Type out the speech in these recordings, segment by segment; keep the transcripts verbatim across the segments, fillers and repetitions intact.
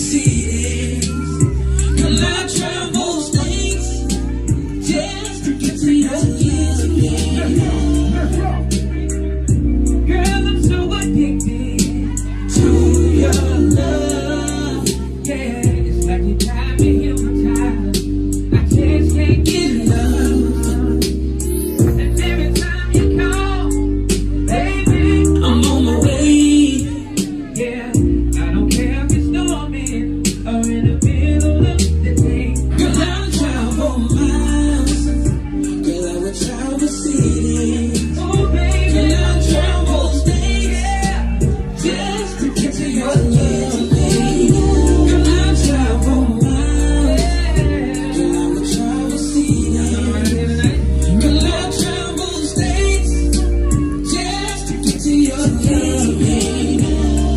cities. Girl, I travel states just to get to your kids again. Girl, I'm so addicted to your love. Yeah, it's like you got me hypnotized. I just can't get enough. And every time you call, baby, I'm on my way. Yeah, I don't care if it's storming or in the middle of the day. Girl, I'll travel miles. Girl, I will travel cities. Oh, baby, girl, I'll travel states. Yeah, just to get to your love, baby. Girl, I'll travel miles. Girl, I will travel cities. Girl, I'll travel states just to get to your love, baby.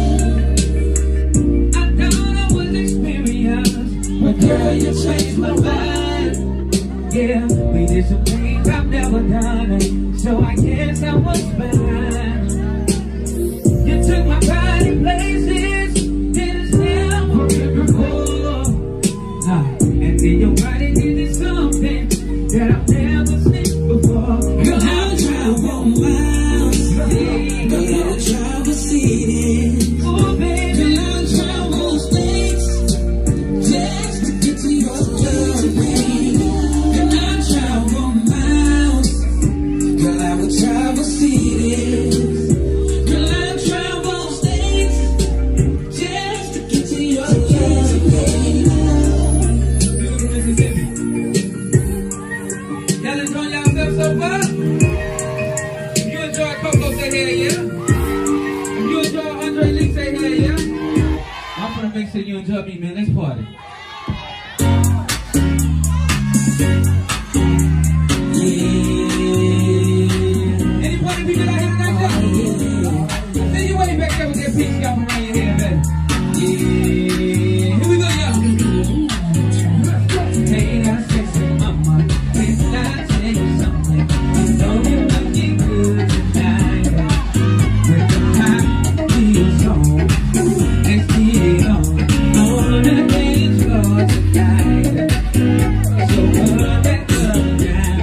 I thought I was experienced, but girl, you changed my mind. Yeah, we did some things I've never done, so I guess I was behind. You took my body places that it's never been before. Nah, and then your body did something that I've never seen before. Girl, I'll travel miles. Girl, I'll travel cities. Oh, baby, girl, I'll travel states just to get to your love, baby. Girl, I'll travel miles. Girl, I will travel cities. Girl, I'll travel states just to get to your love, baby. Y'all enjoying yourself so far? You enjoy Coco, say hell yeah. You enjoy Andre Lee, say hell yeah. I'm gonna make sure you enjoy me, man. Let's party. Yeah. Any party people out here tonight, y'all? See you way back there with that pink scalp around your head, baby. Yeah. Here we go, y'all. Hey, that's sexy mama. Can I tell you something? I know you looking good tonight. With the hot heels on, and still on, on the dance floor tonight. So put that love down.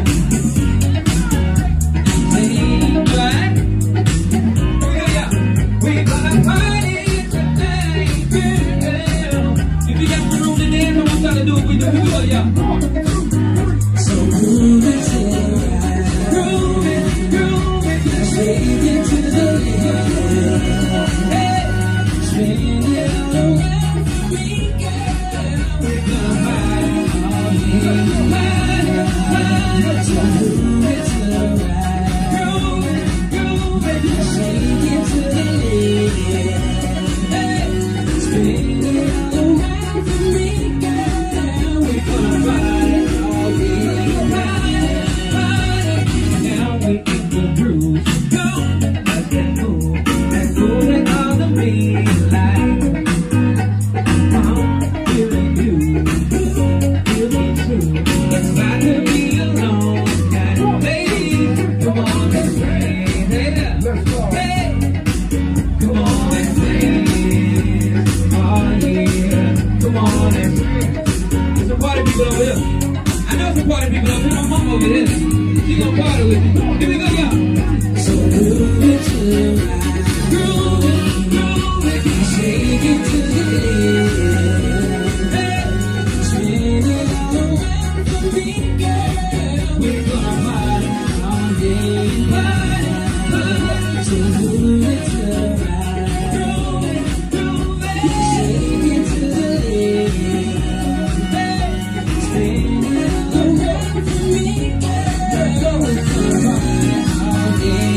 Say what? Yeah, we gonna party tonight, girl. If you got the room to dance, I want y'all to do what we do. We go, y'all. So move it to the right, groove it, groove it, shake it to the left, hey, spin it all around for me, girl. We're gonna party all day, party, party. So move it to the right, groove it, groove it, shake it to the left, hey, spin it all around for me, girl. We're gonna party all day, party, party. Now we in the groove, go, let's get cool, let's do it all the way like. I'm feeling you, feel me too. It's got to be alone, got it, ladies. Come on, let's raise it up, hey, come on, let's dance, oh yeah, come on, let's dance. There's some party people over here. I know some party people over here. My mom over here. She gonna party with me. Here we go, y'all. So move it to the right, groove it, groove it, shake it to the left, hey, spin it all around for me, girl. We're gonna party all day, party, party. So move it to the right, groove it, groove it, shake it to the left, hey, spin it all around for me, girl. We're gonna party all day.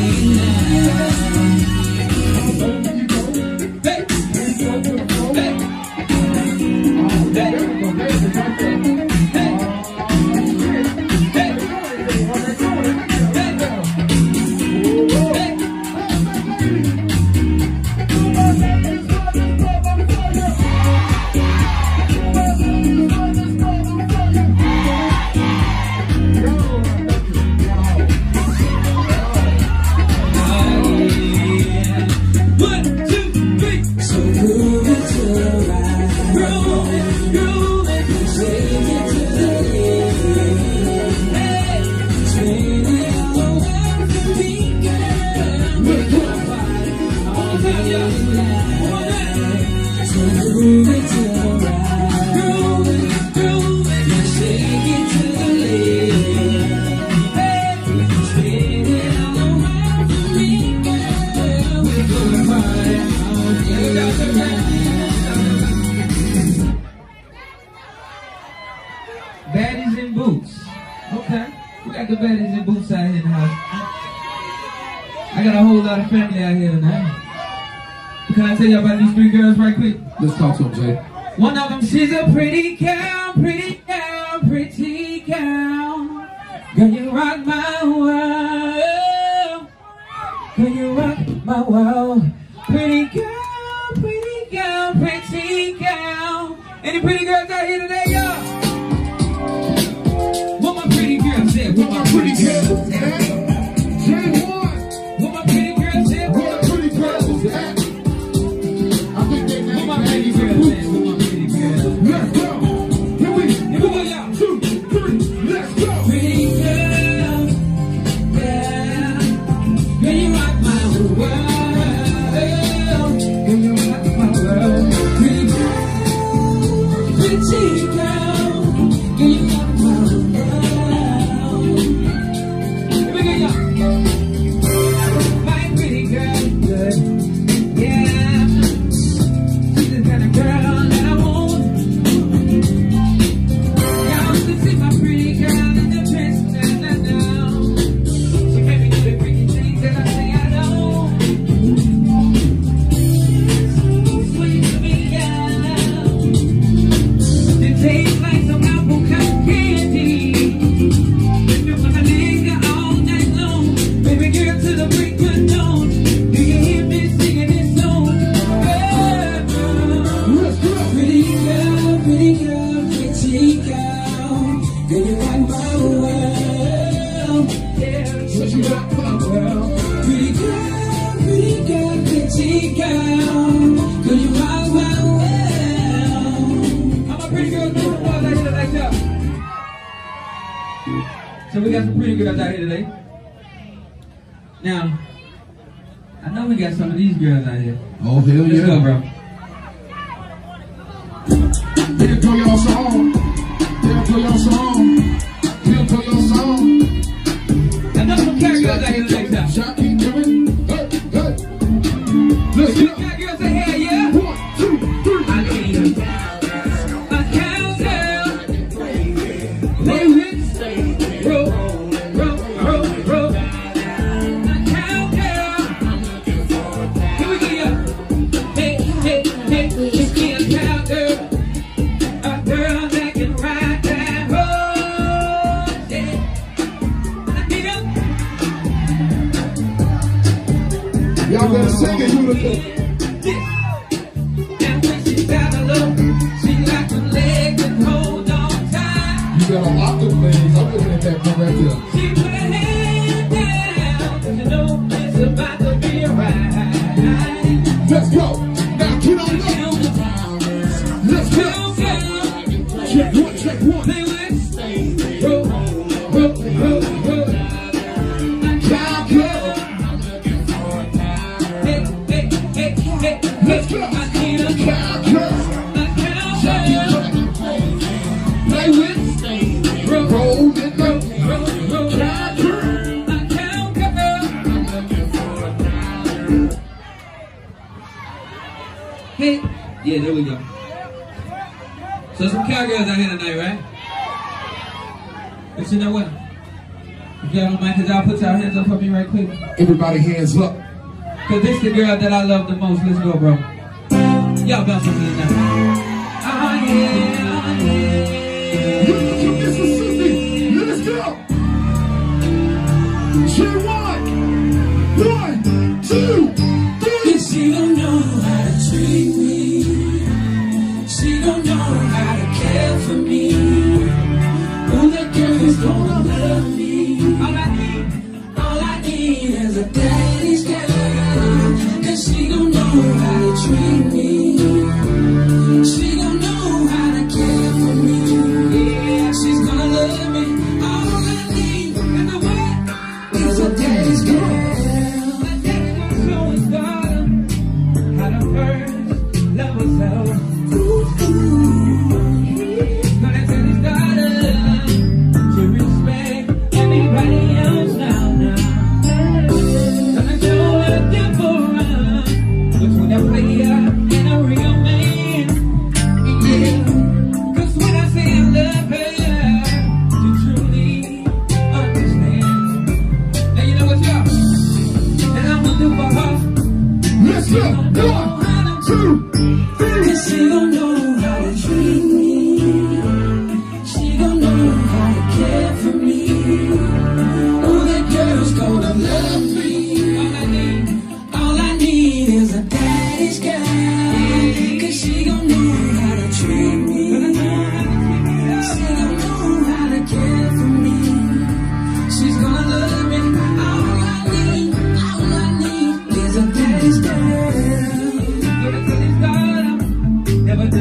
Groove it to the right. Groove it, groove it. Now shake it to the left. Hey, spin it all around for me, girl. We're gonna party all day. Baddies in boots. Okay. We got the baddies in boots out here in the house. I got a whole lot of family out here tonight. Can I tell you about these three girls right quick? Let's talk to them, Jay. One of them, she's a pretty girl, pretty girl, pretty girl. Girl, you rock my world. Girl, you rock my world. Pretty girl, pretty girl, pretty girl. Any pretty girls out here today, y'all? What my pretty girls said? What my pretty girls said? What my pretty girls said? What my pretty girls said? I think they know my pretty girls said. What my pretty girls said? Let's go. Here we, here we go, y'all. Two, three, let's go. Pretty girl, yeah. Girl, you rock my world. Girl, you rock my world. Pretty girl, pretty girl. Girl, you rock my world. Here we go, y'all. My pretty girl, good. Yeah. She's the kind of girl that I want. Y'all should see my pretty girl in the dress that I know. She made me do the freaky things that I say I don't. Sweet to me, yeah. It tastes like some apple cotton candy. When you put my nigga all night long. Baby girl to the break of dawn. Do you hear me singing this song? Pretty girl, pretty girl, pretty girl. Girl, you rock my world. Yeah, so you rock my world. Pretty girl, pretty girl, pretty girl. Girl, you rock my world. How my pretty girls doing? Boys out here like that. So we got some pretty girls out here today. Now, I know we got some of these girls out here. Oh, hell Let's yeah. go, bro. He'll play your song. He'll play your song. He'll play your song. I know some cat girls out here today, y'all. Shot keep coming. Hey, hey. Let's Some go. cat girls say, hell yeah. One, two, three. I need a cowgirl. Play with, roll, roll, roll, roll. A cowgirl. Here we go, y'all. Hey, hey, hey, just be a cowgirl. A girl that can ride that horse. Yeah. I need a Y'all better sing it, beautiful. and when she saddle up, she like them legs and hold on tight. You got a lot of legs. I'm looking at that one right there. She put her head down, 'cause you know it's about to be a ride. Let's go. Now get on up. Let's go. Check one, check one. Play with, roll, roll, roll, roll. Cowgirl. Hey, hey, hey, hey, Let's go. I need a Cowgirl. cowgirl. Play with, roll, roll, Roll it up. roll, roll. Cowgirl. A cowgirl. Hey, yeah, there we go. So some cowgirls out here tonight, right? But you know what? If y'all don't mind, cause y'all put y'all hands up for me right quick. Everybody hands up. Cause this the girl that I love the most. Let's go, bro. Y'all bounce with me tonight. Oh yeah, oh yeah. Look at Mississippi. Let's go. G one. One, two, three. And she don't know how to treat me. She don't know how to care for me. Oh, that girl is gonna love me. All I need, all I need is a daddy's girl. And she don't know how to treat me. She don't know how to care for me. Yeah, she's gonna love me. All I need in the world is a daddy's girl. A daddy gonna show his daughter how to first love herself.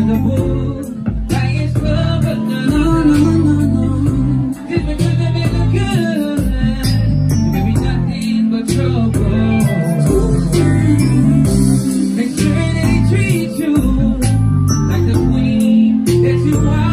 a book by its cover. No, no, no, no, no. Just because they make look good, there be nothing but trouble. Make sure that he treats you like the queen that you are.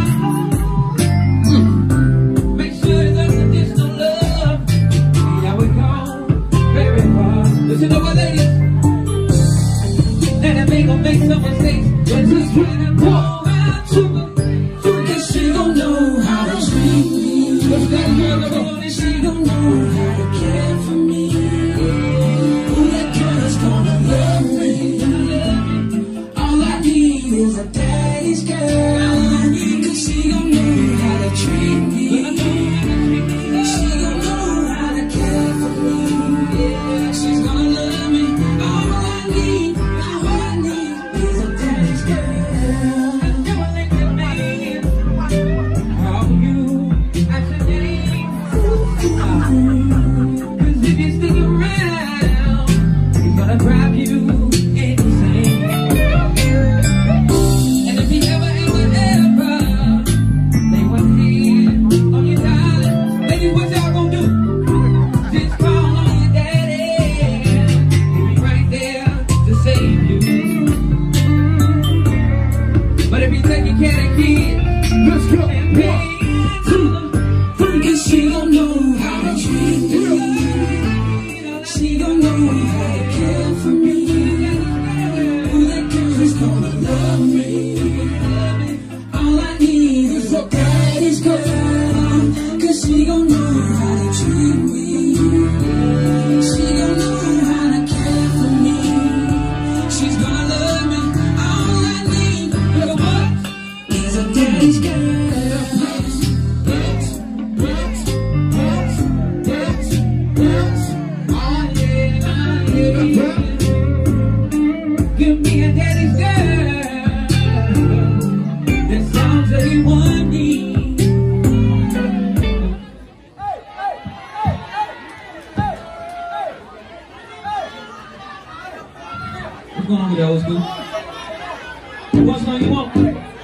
Make sure it's unconditional love. See how it goes very far. Listen to my ladies. And I think I'll make some mistakes, but just trying to know how to. Cause she gon' know how to treat me. What's that girl about it? She gon' know how to care for me. Ooh, that girl's gonna love me. All I need is a daddy's girl. Cause she gon' know how to treat me. She gon' know how to care for me. She's gonna love me. All I need, all I need is a daddy's girl. Never let that man call you at your name. Cause if you stick around, he's gonna grab you insane. And if he ever, ever, ever lay one hand on your darling, ladies, what y'all gonna do? Just call on your daddy. He'll be right there to save you. But if he's taking care of kids, Let's go. and paying to them, cause she gon' know how to treat me. She gon' know how to care for me. Ooh, that girl's gonna love me. All I need is a daddy's girl. Cause she gon' know how to treat me. She gon' know how to care for me. She's gonna love me. All I need is a daddy's girl. Give me a daddy's girl. That sounds everyone needs. What's going on with that old school? What song you want?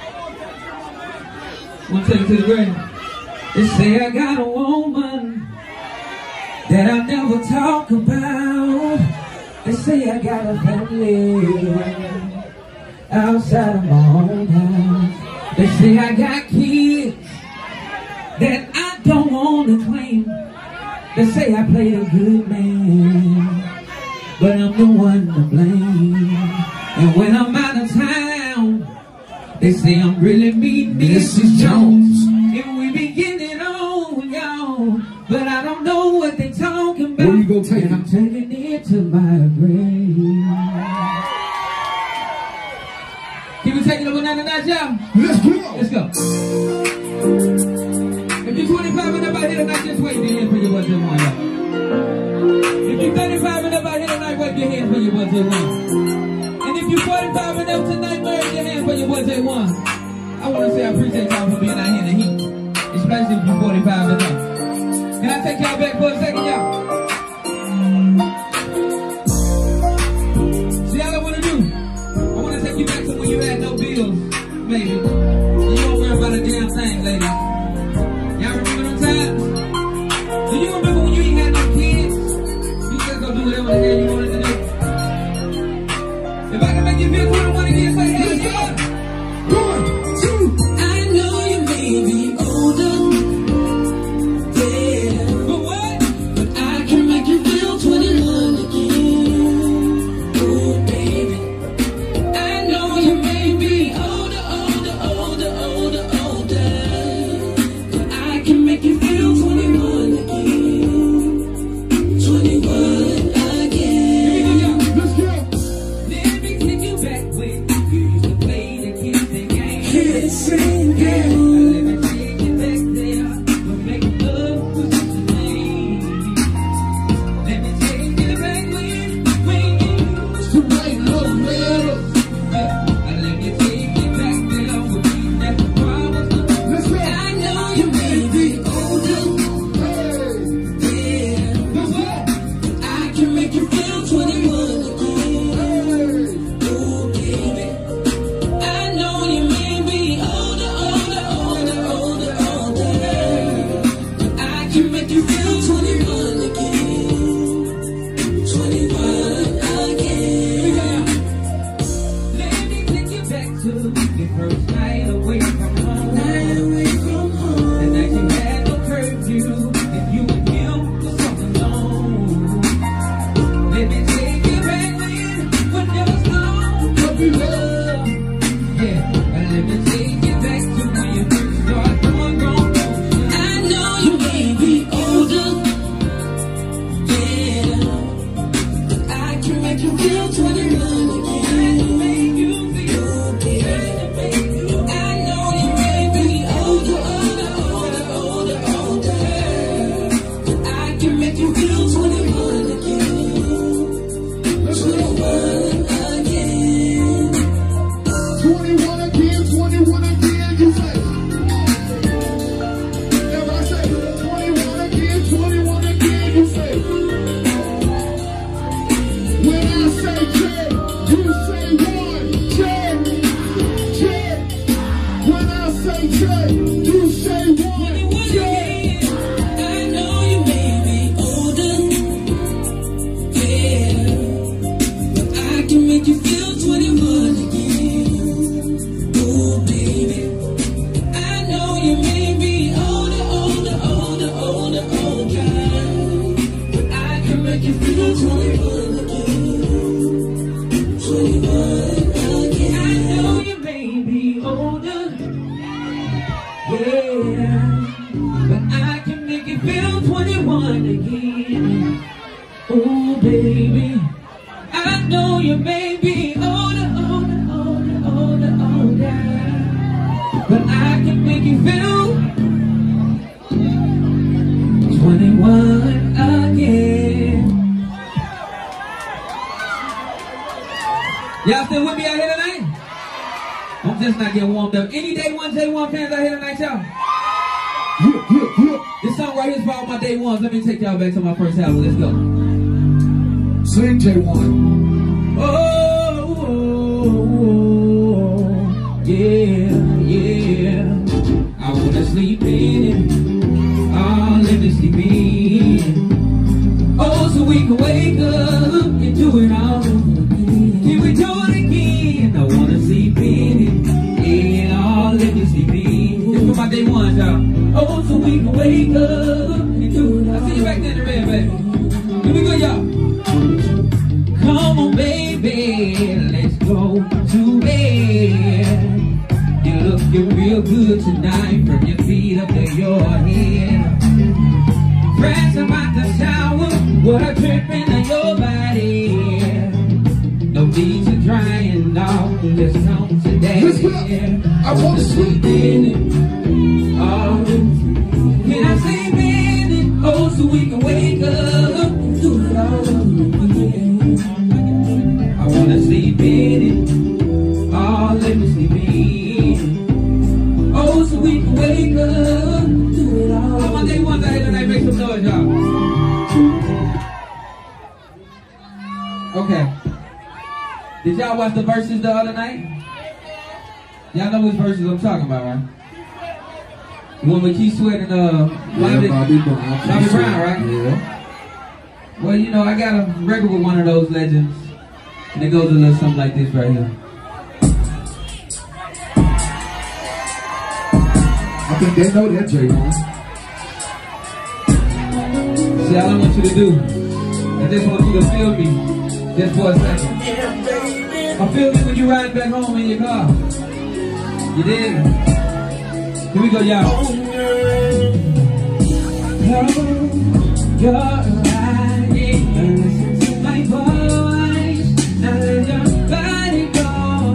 Wanna take it to the grave? They say I got a woman that I never talk about. They say I got a family outside of my own house. They say I got kids that I don't want to claim. They say I played a good man, but I'm the one to blame. And when I'm out of town, they say I'm really mean Missus Jones. And we be getting on, y'all, but I don't know what they talking about. Where you gonna take and it? I'm taking it to my grave. Can we take it up another notch, y'all? Let's go. Let's go. If you're twenty-five and up out here tonight, just wave your hand for your ones that won, y'all. If you're thirty-five and up out here tonight, wave your hand for your ones that won. And if you're forty-five and up tonight, wave your hand for your ones that won. I want to say I appreciate y'all for being out here in the heat, especially if you're forty-five and up. Can I take y'all back for a second, y'all? See, all I want to do, I want to take you back to when you had no bills, baby. You don't worry about a damn thing, lady. Y'all remember them times? Do you remember when you ain't had no kids? You just go do whatever the hell you wanted to do. If I can make you feel twenty-one again, say hell yeah. One, two. I know you may be older, yeah, but what? But I can make you feel twenty-one again. Oh, baby. I know you may be older, older, older, older, older, but I can make you feel twenty-one again. twenty-one again. Let's go. Let me take you back when you used to play the kissing game. Kissing game. Let me take you back there, but make love was just a name. Let me take you back when, when you used To write love letters. to. Let me take you back there, when we never promised. Let's go. I know you may be older, Hey. yeah, Let's go. I can make you feel twenty-one again. Hey. Oh, baby, I know you may Yeah, but I can make you feel twenty-one again. Oh baby, I know you may be older, older, older, older, older, but I can make you feel twenty-one again. Y'all still with me out here tonight? I'm just not getting warmed up. Any day one, day one fans out here tonight, y'all? Yeah, yeah, yeah. This song right here is for all my day ones. Let me take y'all back to my first album. Let's go. Sing J one. Oh, oh, oh, yeah, yeah. I wanna sleep in it. Oh, let me sleep in. Oh, so we can wake up and do it all over again. Can we do it again? I wanna sleep in it. Yeah, oh, let me sleep in. This for my day ones, y'all. Oh, so we can wake up and do it all. I see you back there in the red, baby. Here we go, y'all. Come on, baby, let's go to bed. You're looking real good tonight, from your feet up to your head. Fresh about the shower, water dripping on your body. No need to dry and all, just come today. Let's go. I want to sleep in it. Oh, can I sleep in it? Oh, so we can wake up and do it all over again. I wanna sleep in it. Oh, let me sleep in it. Oh, so we can wake up, do it all. All my day ones out here tonight, make some noise, y'all. Okay. Did y'all watch the verses the other night? Y'all know which verses I'm talking about, right? The one with Keith Sweat and uh, Bobby, yeah, Bobby Brown. Bobby Brown, right? Yeah. Well, you know, I got a record with one of those legends. And it goes a little something like this right here. I think they know that, J one. See, all I want you to do, I just want you to feel me just for a second. I feel me when you ride back home in your car. You did? Here we go, y'all. Oh, you're riding, listen to my voice. Now let your body go.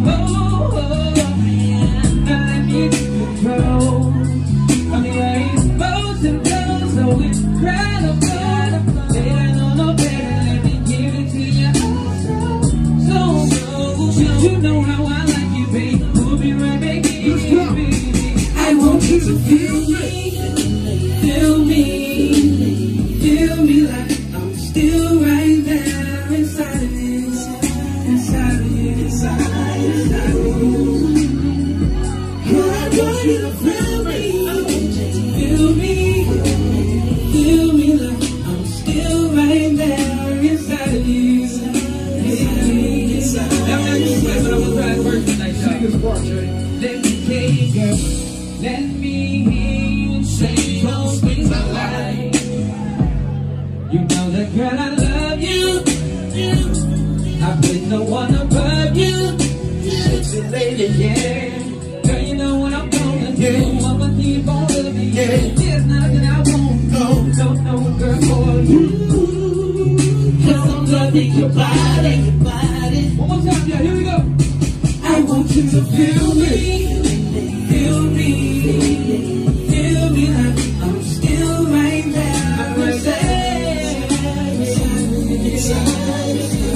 Now let me take control of your emotions, so it's incredible. Better know no better, let me give it to you. So, so, so, you know how I like you, babe. We'll be right back in, baby. I want you to feel me, feel me, feel me like I'm still right there inside of you, inside of you, inside, inside of you. Girl, I want you to feel me, feel me, feel me like I'm still right there inside of you, inside of you, inside. That was actually but I'm gonna try it first tonight, y'all. Let me take you, let me hear you say those things I like. You know that, girl, I love you. I put no one above you. Sexy lady, yeah. Girl, you know what I'm gonna do. I'ma keep on loving you. There's nothing I won't know. Don't know, girl, for you. Cause I'm loving your body, your body. One more time, yeah, here we go. I want you to feel me, feel me, feel me like I'm still right there. I'm inside, inside,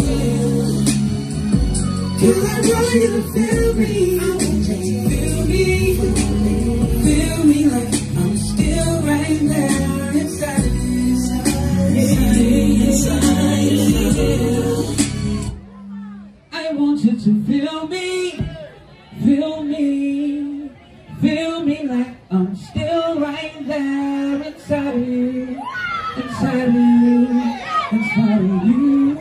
cause I want you to feel me, feel me, feel me like I'm still right there inside of you, inside, inside. I want you to feel me, feel me, feel me like I'm still right there inside of you, inside of you, inside of you.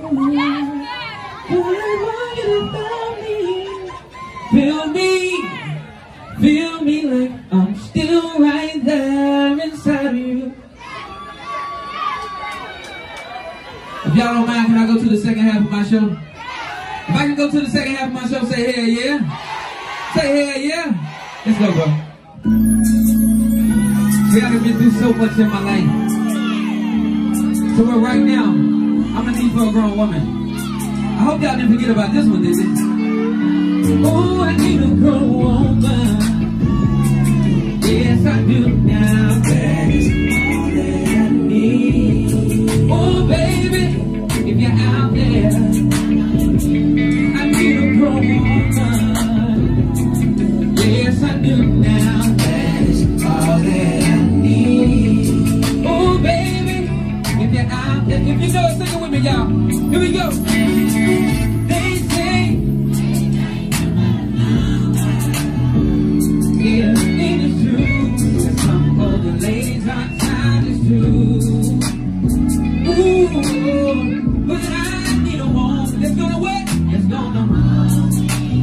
I want you to feel me, feel me, feel me like I'm still right there inside of you. If y'all don't mind, can I go to the second half of my show? If I can go to the second half of my show, say hell yeah. Say hell yeah. Let's go, bro. See, I've been through so much in my life. So well, right now, I'm a need for a grown woman. I hope y'all didn't forget about this one, did you? Oh, I need a grown woman. Yes, I do now. That is all that I need. Oh, baby, if you're out there, I need a grown woman. Yes, I do now. That is all that I need. Oh, baby, if you're out there, if you know it, sing it with me, y'all. Here we go. They say, yeah, it is true that some older ladies are tired, it's true. Ooh, but I need a woman that's gonna what? That's gonna run.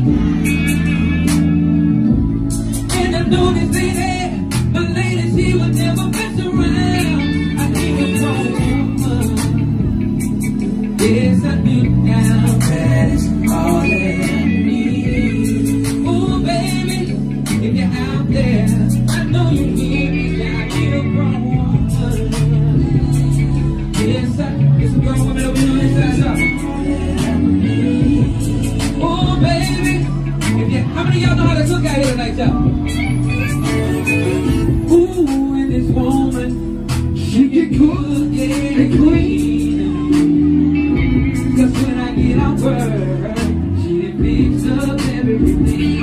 And I know this lady, my lady, she will never mess around. I need a grown woman. Yes, I do now. That is all that I need. Oh, baby, if you're out there, I know you hear me. I need a grown woman. Yes, I, it's a grown woman over here on this side. Oh, baby, if you, how many of y'all know how to cook out here tonight, y'all? Ooh, and this woman, she can cook and clean. Cause when I get out work, she picks up everything.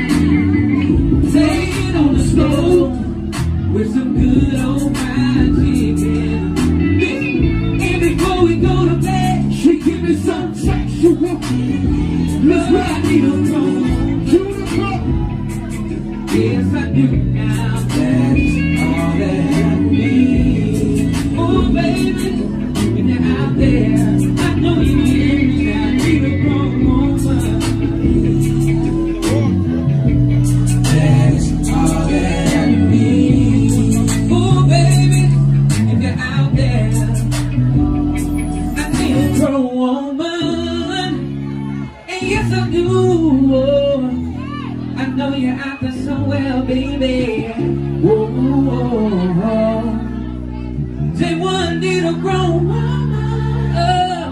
Laying on the stove with some good old fried chicken. And before we go to bed, she give me some sexual. Love, I need a grown to the club. Yes, I do now. That is all that I need. Oh, baby, when you're out there, I know you hear me. I need a grown woman. That is all that I need. Oh, baby, if you're out there, I need a grown woman. And yes, I do. I know you're out there somewhere, baby. Whoa, whoa, whoa. Say one need a grown woman. Oh.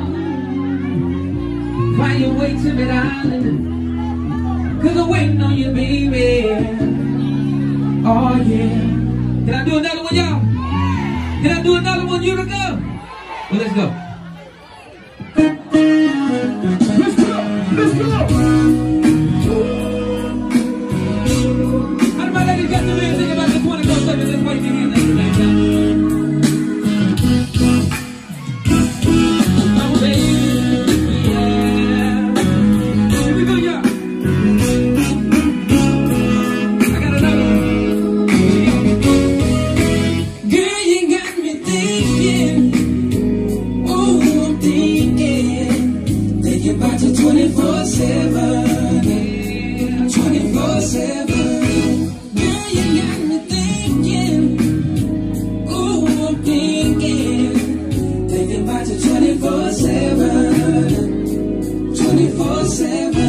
Find your way to me, darling. Cause I'm waiting on you, baby. Oh, yeah. Can I do another one, y'all? Can I do another one, you to go? Well, let's go. Let's go. Let's go. How do my ladies got to live? Think about this one and go seven. Just wait to hear this tonight, y'all. Oh, baby, yeah. Here we go, y'all. I got another one. Girl, you got me thinking. Oh, I'm thinking. Thinking about you twenty-four seven. twenty-four seven. Girl, you got me thinking. Ooh, I'm thinking. Thinking about you twenty-four seven. twenty-four seven.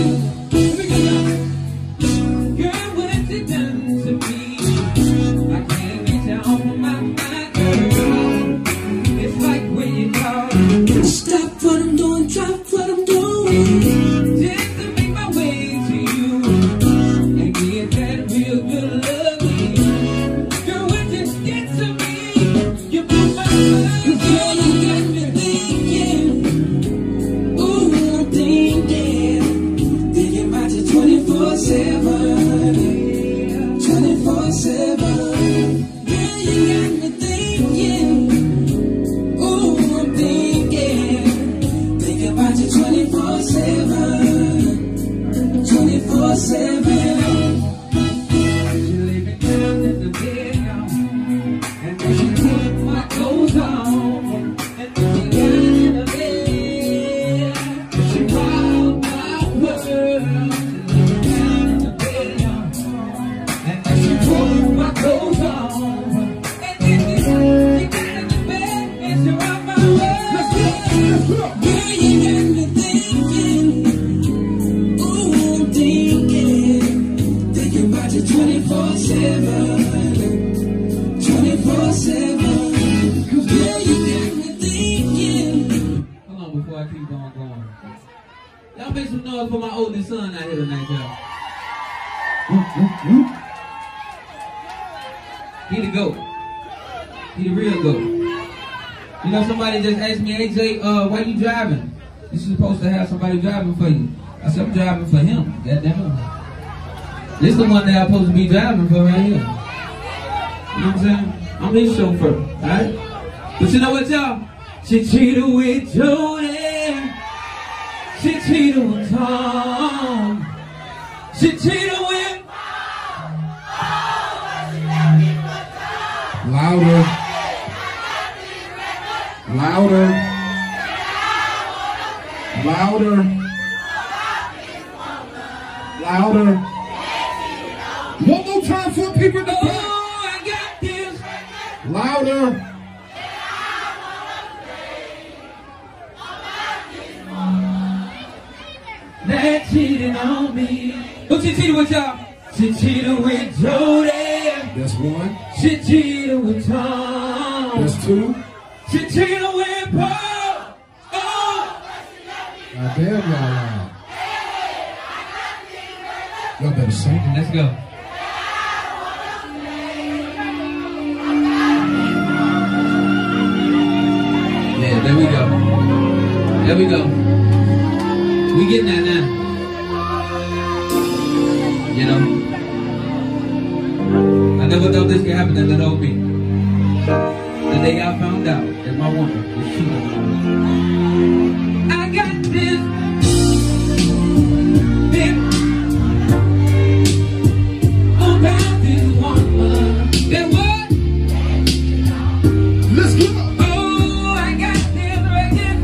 Girl, what you done to me? I can't get you off my mind, girl. It's like when you call. Stop what I'm doing, drop what I'm doing. Just to make my way to you and get that real good loving. Girl, when you get to me, you blow my mind. Girl, you got me thinking. Ooh, I'm thinking. Thinking about you twenty-four seven. twenty-four seven. Girl, you got me thinking. Ooh, I'm thinking. Thinking about you twenty-four seven. twenty-four seven. She lay me down in the bed, y'all. And then she put my clothes on. And then she got in the bed. She rocked my world. She lay me down in the bed, y'all. And then she put my clothes on. And then she, she got in the bed and she rocked my world. Let's go. Let's go. Girl, you got me thinking. Ooh, I'm thinking. Thinking about you twenty-four seven. seven, twenty-four seven. Cause girl, you got me thinking. Hold on before I keep on going. Y'all make some noise for my oldest son out here tonight, y'all. He the GOAT. He the real GOAT. You know, somebody just asked me, hey Jay, uh, why you driving? You supposed to have somebody driving for you. I said, I'm driving for him. God damn it. This is the one that I'm supposed to be driving for right here. You know what I'm saying? I'm his chauffeur, alright? But you know what, y'all? She cheated with Jody. She cheated with Tom. She cheated with... Louder. Louder. Louder. Louder. One more time for people in the back. Oh, I got this. Louder. That cheated on me. Who she cheated with, y'all? She cheated with Jody. That's one. She cheated with Tom. That's two. She cheated with Paul. Oh. Now damn y'all loud. Y'all better sing it. Let's go. Yeah, there we go. There we go. We getting that now. You know? I never thought this could happen in the O P. The day I found out that my woman was cheating on me. I got this thing about this woman. That what? Let's go. Oh, I got this record.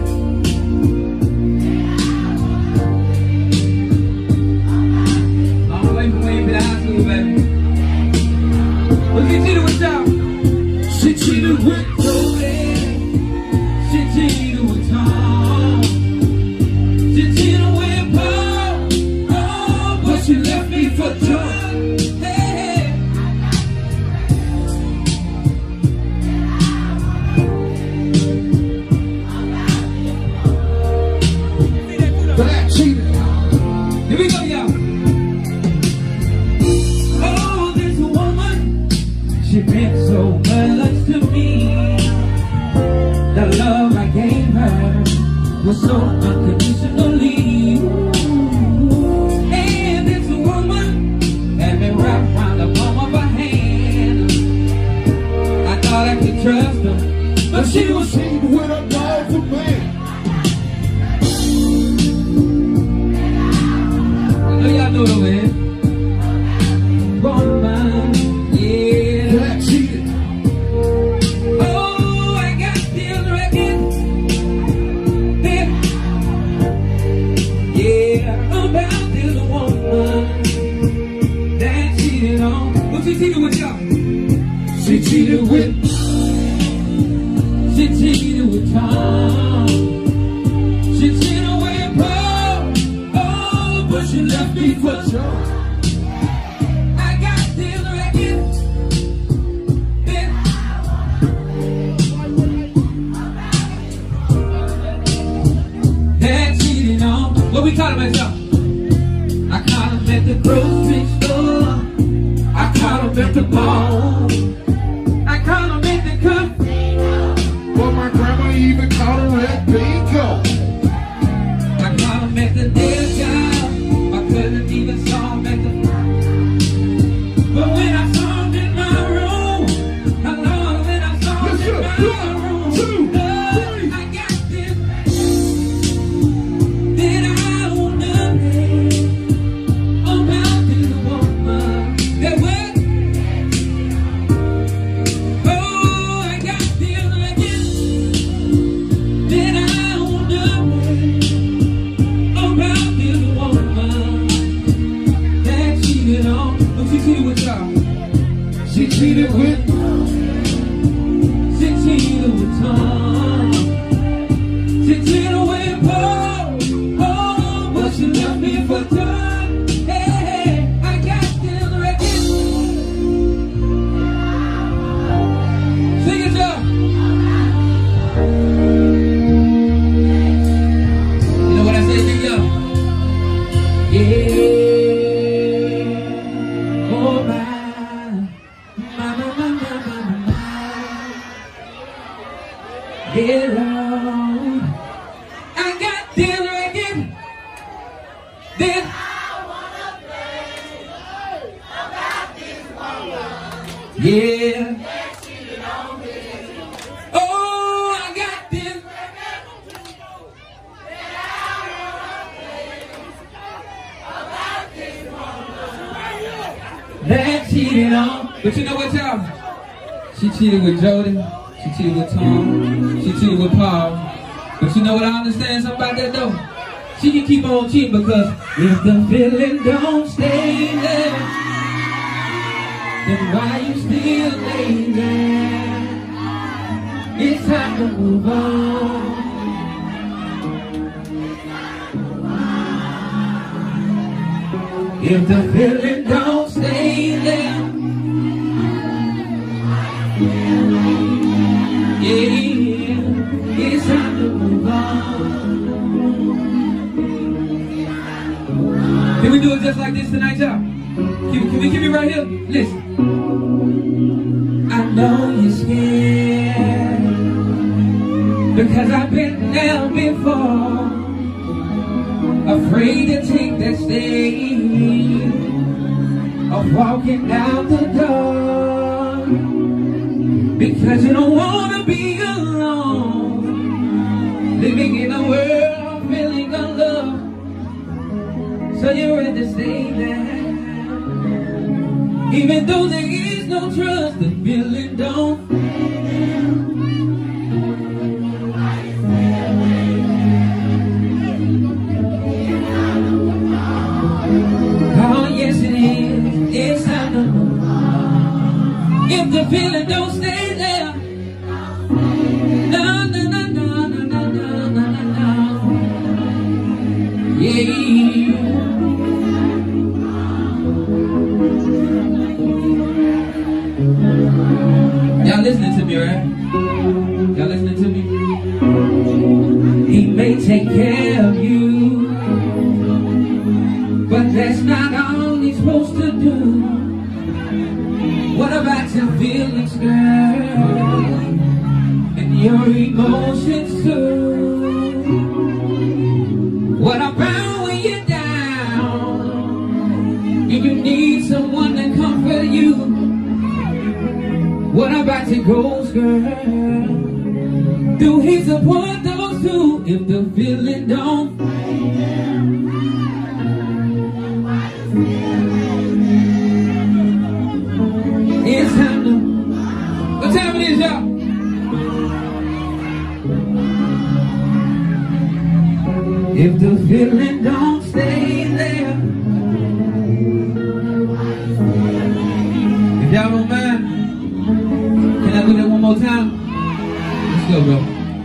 Long way from way to high school, baby. What she cheated with y'all? She cheated with Jody. She cheated with Tom. She cheated with Paul. Oh, but she left me for John. Hey. Black cheater. Here we go, y'all. Oh, this woman, she meant so much to me. The love I gave her was so unconditionally. And this woman had me wrapped around the palm of her hand. I thought I could trust her, but she was Cheating with a powerful man. I know y'all know the way. Woman, yeah. Black cheater. Oh, I got this record. Then, yeah, about this woman that cheated on. What she cheated with, y'all? She cheated with. She cheated with Tom. She cheated with Paul. Oh, but she left me for John. I got this record. Then, that cheated on. What we call him at, y'all? I caught him at the grocery store. I caught him at the mall. I caught him at the casino. But my grandma even called her at bingo. I caught him at the nail job. I couldn't even saw him at the. But when I saw him in my room, I know when I saw him Let's in go. my One, room, two, Lord, three. I got this. Then I own nothing about this woman. That what? Hello, I got this record. Then yeah. Oh, I got this. That cheated on. But you know what, y'all? She cheated with Jody. She cheated with Tom. She cheated with Paul. But you know what I understand something about that though? She can keep on cheating because if the feeling don't stay there, then why you still lay there? It's time to move on. If the feeling don't stay there, yeah, it's time to move on. Can we do it just like this tonight, y'all? Can, can we keep it right here? Listen. I know you're scared because I've been there before, afraid to take that step of walking out the door, because you don't want to be alone, living in a world feeling unloved, so you'd rather stay there. Even though there is no trust, the feeling don't. Oh yes it is, it's time to move on. If the feeling don't stay there, no, no, no, no, no, no, no, no, no, yeah. Y'all listening to me, right? Y'all listening to me? He may take care of you, but that's not all he's supposed to do. What about your feelings, girl? And your emotions too? What about when you're down and you need someone to comfort you? What about your goals, girl? Do he support those two? If the feeling don't, it's time to. What time it is, y'all? If the feeling don't stay there, if y'all don't mind, can I do that one more time? Let's go, bro.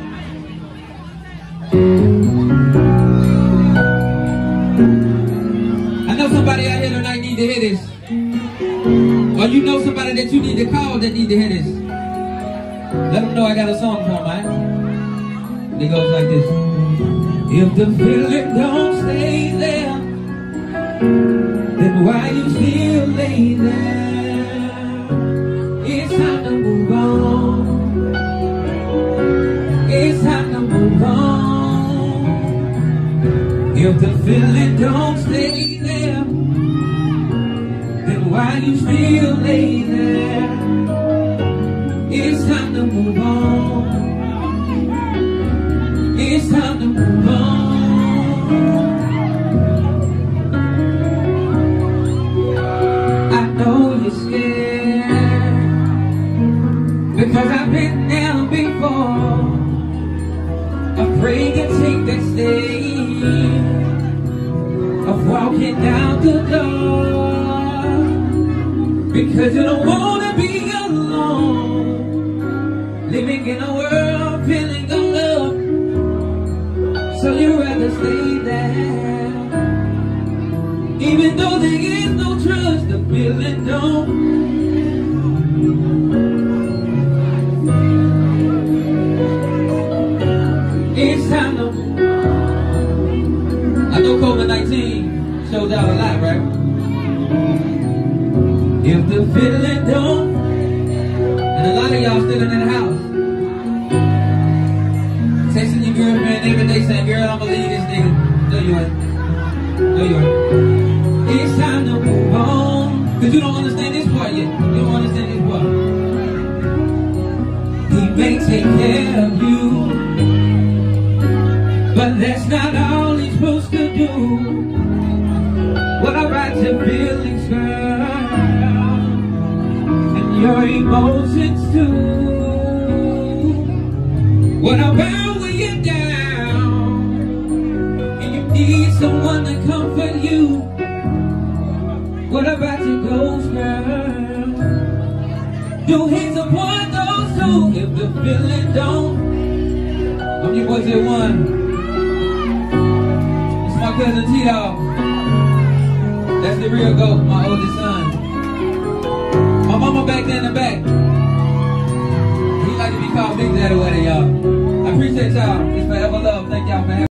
I know somebody out here tonight need to hear this. Or you know somebody that you need to call that need to hear this. Let them know I got a song for them, man. It goes like this. If the feeling don't stay there, then why you still lay there? It's time to move on. It's time to move on. If the feeling don't stay there, then why you still lay there? It's time to move on. It's time to move on. I know you're scared because I've been there before, afraid to take that step of walking out the door, because you don't want to be alone, living in a world feeling unloved, so you'd rather stay there. Even though there is no trust, the feeling don't. It's time to. I know COVID nineteen shows out a lot, right? If the feeling don't, and a lot of y'all still in that house, saying, girl, I'ma leave this nigga. No, you ain't. No, you ain't. It's time to move on. Cause you don't understand this part yet. You don't understand this part. He may take care of you, but that's not all he's supposed to do. What about your feelings, girl? And your emotions too. What about when you're down and you need someone to comfort you? What about your ghost, girl? Do he support those two if the feeling don't? I'm your boy J one. It's my cousin T-Dog. That's the real GOAT, my oldest son. My mama back there in the back. He like to be called Big Daddy, what y'all? I appreciate y'all.